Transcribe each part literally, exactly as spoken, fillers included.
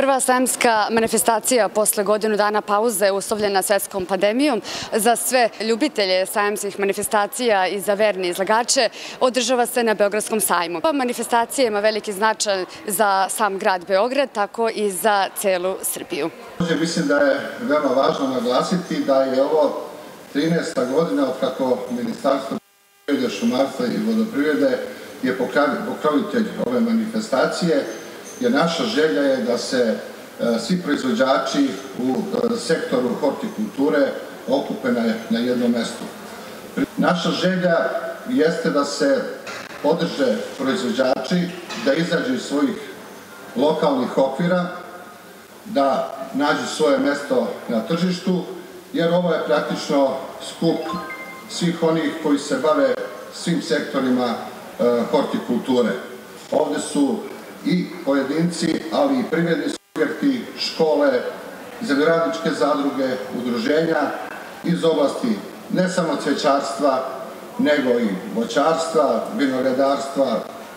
Prva sajamska manifestacija posle godinu dana pauze uslovljena svetskom pandemijom za sve ljubitelje sajamskih manifestacija i za verne izlagače održava se na Beogradskom sajmu. Ova manifestacija ima veliki značaj za sam grad Beograd, tako i za celu Srbiju. Mislim da je veoma važno naglasiti da je ovo trinaesta godina od kako Ministarstvo poljoprivrede, šumarstva i vodoprivrede je pokrovitelj ove manifestacije, jer naša želja je da se svi proizvođači u sektoru hortikulture okupe na jednom mestu. Naša želja jeste da se podrže proizvođači, da izađu iz svojih lokalnih okvira, da nađu svoje mesto na tržištu, jer ovo je praktično skup svih onih koji se bave svim sektorima hortikulture. Ovde su i pojedinci, ali i privredni subjekti, škole, zemljoradničke zadruge, udruženja iz oblasti ne samo cvećarstva, nego i voćarstva, vinogradarstva,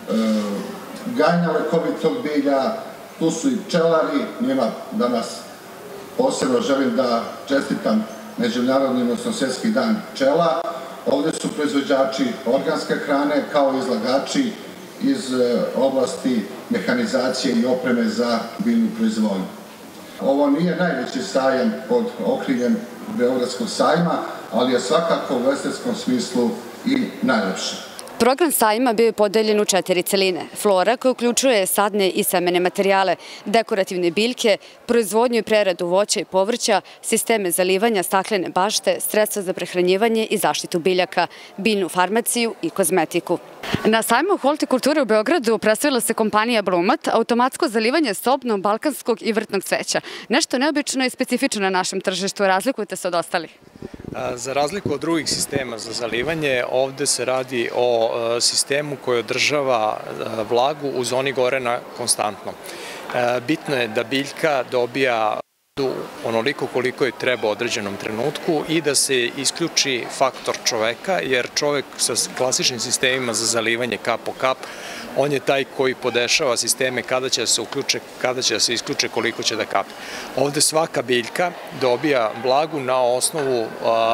gajenja lekovitog bilja, tu su i pčelari, njima danas posebno želim da čestitam Međunarodni, odnosno Svjetski dan pčela. Ovde su proizvođači organske hrane kao izlagači iz oblasti mehanizacije i opreme za biljnu proizvodnju. Ovo nije najveći sajam pod okriljem Beogradskog sajma, ali je svakako u estetskom smislu i najlepši. Program sajma bio je podeljen u četiri celine. Flora, koja uključuje sadne i semene materijale, dekorativne biljke, proizvodnju i preradu voća i povrća, sisteme zalivanja, staklene bašte, sredstva za prehranjivanje i zaštitu biljaka, biljnu farmaciju i kozmetiku. Na sajmu hortikulture u Beogradu predstavila se kompanija Blumat, automatsko zalivanje sobnog, balkanskog i vrtnog cveća. Nešto neobično i specifično na našem tržištu. Razlikujete se od ostalih? Za razliku od drugih sistema za zalivanje, ovde se radi o sistemu koji održava vlagu u zoni gorena konstantno. Bitno je da biljka dobija onoliko koliko je treba u određenom trenutku i da se isključi faktor čoveka, jer čovek sa klasičnim sistemima za zalivanje kap po kap, on je taj koji podešava sisteme kada će da se uključe, kada će da se isključe, koliko će da kapi. Ovde svaka biljka dobija vlagu na osnovu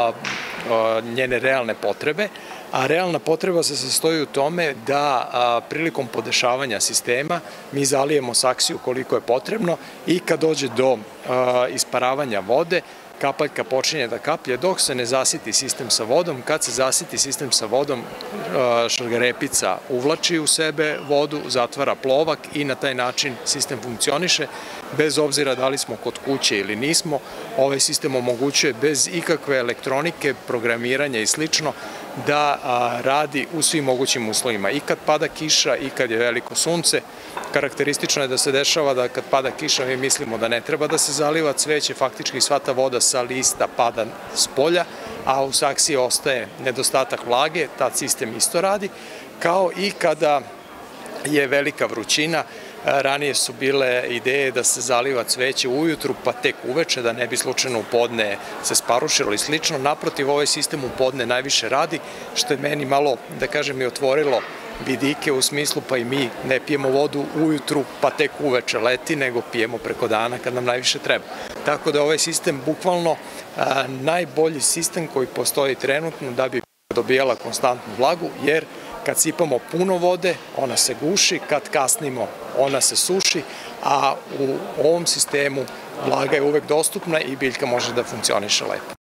njene realne potrebe, a realna potreba se sastoji u tome da prilikom podešavanja sistema mi zalijemo saksiju koliko je potrebno i kad dođe do isparavanja vode, kapaljka počinje da kaplje dok se ne zasiti sistem sa vodom. Kad se zasiti sistem sa vodom, šargarepica uvlači u sebe vodu, zatvara plovak i na taj način sistem funkcioniše. Bez obzira da li smo kod kuće ili nismo, ovaj sistem omogućuje bez ikakve elektronike, programiranja i slično da radi u svim mogućim uslovima. I kad pada kiša i kad je veliko sunce, karakteristično je da se dešava da kad pada kiša mi mislimo da ne treba da se zaliva cveće, faktički sva ta voda sa lista pada s polja, a u saksiji ostaje nedostatak vlage, tad sistem isto radi, kao i kada je velika vrućina. Ranije su bile ideje da se zaliva cveće ujutru pa tek uveče, da ne bi slučajno u podne se sparušilo i slično. Naprotiv, ovaj sistem u podne najviše radi, što je meni malo, da kažem, i otvorilo vidike u smislu pa i mi ne pijemo vodu ujutru pa tek uveče leti, nego pijemo preko dana kad nam najviše treba. Tako da ovaj sistem bukvalno najbolji sistem koji postoji trenutno da bi dobijala konstantnu vlagu, jer kad sipamo puno vode, ona se guši, kad kasnimo, ona se suši, a u ovom sistemu vlaga je uvek dostupna i biljka može da funkcioniše lepo.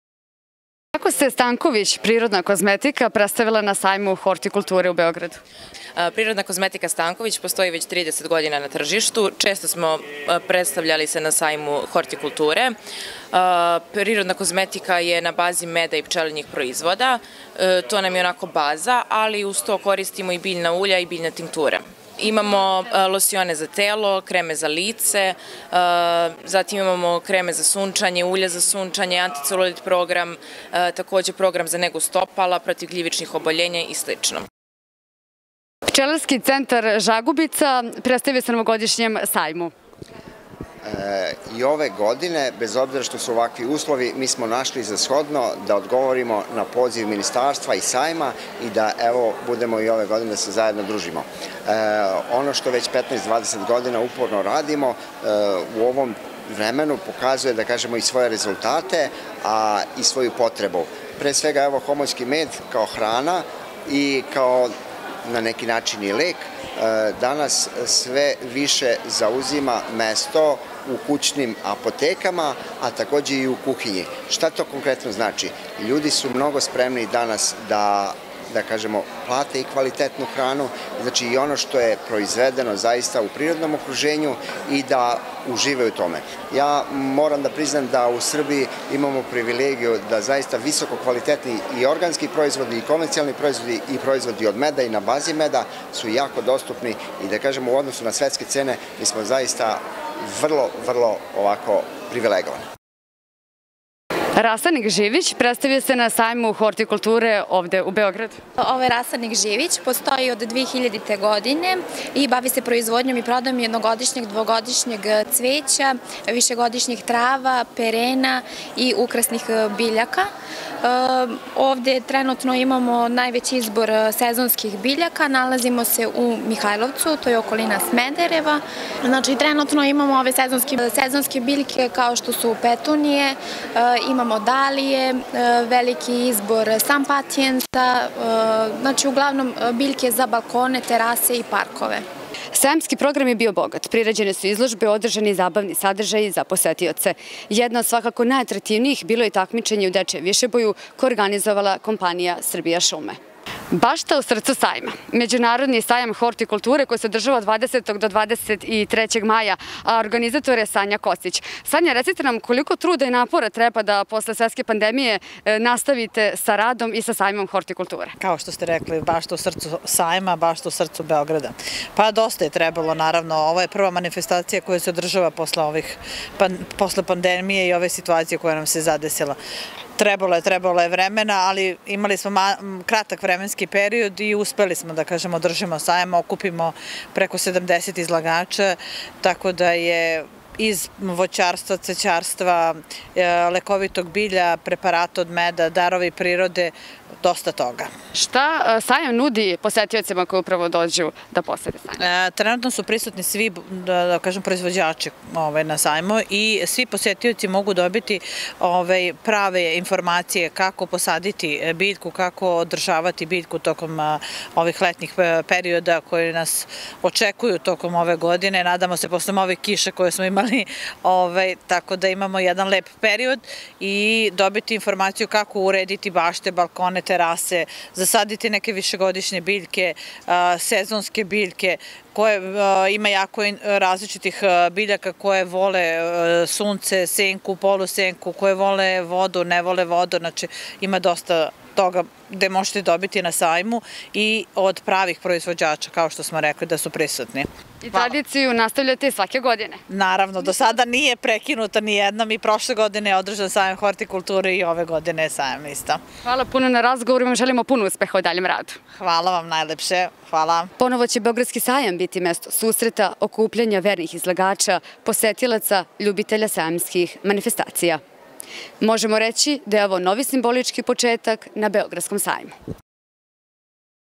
Kako se Stanković, prirodna kozmetika, predstavila na sajmu hortikulture u Beogradu? Prirodna kozmetika Stanković postoji već trideset godina na tržištu. Često smo predstavljali se na sajmu hortikulture. Prirodna kozmetika je na bazi meda i pčelinjih proizvoda. To nam je onako baza, ali uz to koristimo i biljna ulja i biljne tinkture. Imamo losione za telo, kreme za lice, zatim imamo kreme za sunčanje, ulje za sunčanje, anticelulit program, takođe program za negu stopala, protiv gljivičnih oboljenja i slično. Pčelarski centar Žagubica predstavio se na ovogodišnjem sajmu. I ove godine, bez obzira što su ovakvi uslovi, mi smo našli za shodno da odgovorimo na poziv ministarstva i sajma i da evo budemo i ove godine da se zajedno družimo. Ono što već petnaest do dvadeset godina uporno radimo u ovom vremenu pokazuje, da kažemo, i svoje rezultate, a i svoju potrebu. Pre svega, evo, homoljski med kao hrana i kao na neki način i lek, danas sve više zauzima mesto u kućnim apotekama, a takođe i u kuhinji. Šta to konkretno znači? Ljudi su mnogo spremni danas da da kažemo, plate i kvalitetnu hranu, znači i ono što je proizvedeno zaista u prirodnom okruženju i da uživaju u tome. Ja moram da priznam da u Srbiji imamo privilegiju da zaista visoko kvalitetni i organski proizvodi i konvencionalni proizvodi i proizvodi od meda i na bazi meda su jako dostupni i da kažemo u odnosu na svetske cene mi smo zaista vrlo, vrlo ovako privilegovani. Rasadnik Živić predstavio se na sajmu hortikulture ovde u Beogradu. Ovo je rasadnik Živić, postoji od dve hiljadite. godine i bavi se proizvodnjom i prodajom jednogodišnjeg, dvogodišnjeg cveća, višegodišnjih trava, perena i ukrasnih biljaka. Ovde trenutno imamo najveći izbor sezonskih biljaka, nalazimo se u Mihajlovcu, to je okolina Smedereva. Znači, trenutno imamo ove sezonske biljke kao što su petunije, imamo dalije, veliki izbor sampatijensa, znači uglavnom biljke za balkone, terase i parkove. Sajamski program je bio bogat. Priređene su izložbe, održani zabavni sadržaji za posetioce. Jedna od svakako najatraktivnijih bilo je takmičenje u dečijem višeboju koje organizovala kompanija Srbija šume. Bašta u srcu sajma. Međunarodni sajam hortikulture koji se održava od dvadesetog do dvadeset trećeg maja, a organizator je Sanja Kocić. Sanja, recite nam koliko truda i napora treba da posle svetske pandemije nastavite sa radom i sa sajmom hortikulture? Kao što ste rekli, bašta u srcu sajma, bašta u srcu Beograda. Pa dosta je trebalo, naravno. Ovo je prva manifestacija koja se održava posle pandemije i ove situacije koja nam se zadesila. Trebalo je, trebalo je vremena, ali imali smo kratak vremenski period i uspeli smo da, kažemo, održimo sajam, okupimo preko sedamdeset izlagača, tako da je iz voćarstva, cvećarstva, lekovitog bilja, preparata od meda, darovi prirode, dosta toga. Šta sajam nudi posetiocima koji upravo dođu da posete sajam? Trenutno su prisutni svi, da kažem, proizvođači na sajmu i svi posetioci mogu dobiti prave informacije kako posaditi biljku, kako održavati biljku tokom ovih letnjih perioda koji nas očekuju tokom ove godine. Nadamo se posle ove kiše koje smo imali, tako da imamo jedan lep period i dobiti informaciju kako urediti bašte, balkone, terase, zasaditi neke višegodišnje biljke, sezonske biljke, koje ima jako različitih biljaka koje vole sunce, senku, polusenku, koje vole vodu, ne vole vodu, znači ima dosta toga gde možete dobiti na sajmu i od pravih proizvođača, kao što smo rekli, da su prisutni. I tradiciju nastavljate svake godine? Naravno, do sada nije prekinuta ni jednom i prošle godine je održan sajam hortikulture i ove godine je sajam isto. Hvala puno na razgovoru i vam želimo puno uspeha u daljem radu. Hvala vam najlepše, hvala. Ponovo će Beogradski sajam biti mesto susreta, okupljanja vernih izlagača, posetilaca, ljubitelja sajamskih manifestacija. Možemo reći da je ovo novi simbolički početak na Beogradskom sajmu.